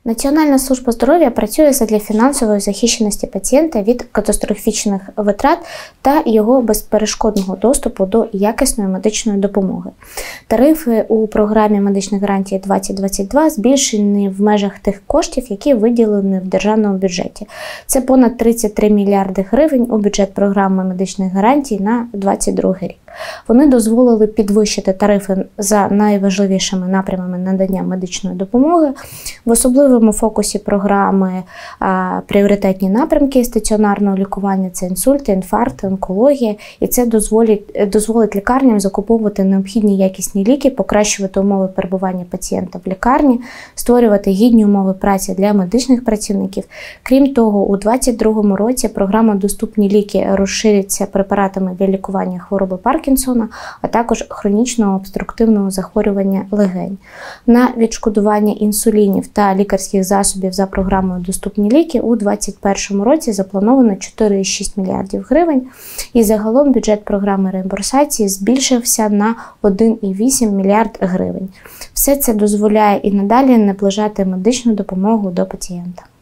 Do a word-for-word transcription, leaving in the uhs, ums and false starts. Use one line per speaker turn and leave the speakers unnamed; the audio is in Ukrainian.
Національна служба здоров'я працює задля фінансової захищеності пацієнта від катастрофічних витрат та його безперешкодного доступу до якісної медичної допомоги. Тарифи у програмі медичних гарантій двадцять двадцять два збільшені в межах тих коштів, які виділені в державному бюджеті. Це понад тридцять три мільярди гривень у бюджет програми медичних гарантій на двадцять другий рік. Вони дозволили підвищити тарифи за найважливішими напрямами надання медичної допомоги. В особливому фокусі програми а, пріоритетні напрямки стаціонарного лікування – це інсульти, інфаркти, онкологія. І це дозволить, дозволить лікарням закуповувати необхідні якісні ліки, покращувати умови перебування пацієнта в лікарні, створювати гідні умови праці для медичних працівників. Крім того, у двадцять другому році програма «Доступні ліки» розшириться препаратами для лікування хвороби Паркінсона, а також хронічного обструктивного захворювання легень. На відшкодування інсулінів та лікарських засобів за програмою «Доступні ліки» у двадцять першому році заплановано чотири цілих шість десятих мільярдів гривень, і загалом бюджет програми реімбурсації збільшився на один цілих вісім десятих мільярда гривень. Все це дозволяє і надалі наближати медичну допомогу до пацієнта.